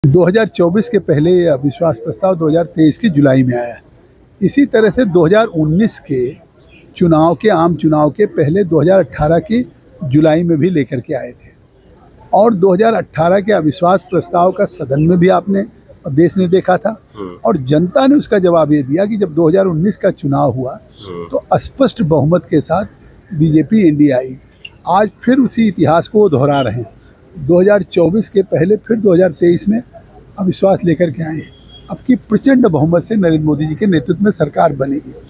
2024 के पहले ये अविश्वास प्रस्ताव 2023 की जुलाई में आया। इसी तरह से 2019 के चुनाव के आम चुनाव के पहले 2018 की जुलाई में भी लेकर के आए थे और 2018 के अविश्वास प्रस्ताव का सदन में भी आपने देश ने देखा था और जनता ने उसका जवाब ये दिया कि जब 2019 का चुनाव हुआ तो स्पष्ट बहुमत के साथ बीजेपी इंडिया आई। आज फिर उसी इतिहास को वो दोहरा रहे हैं। 2024 के पहले फिर 2023 में अविश्वास लेकर के आए। अब की प्रचंड बहुमत से नरेंद्र मोदी जी के नेतृत्व में सरकार बनेगी।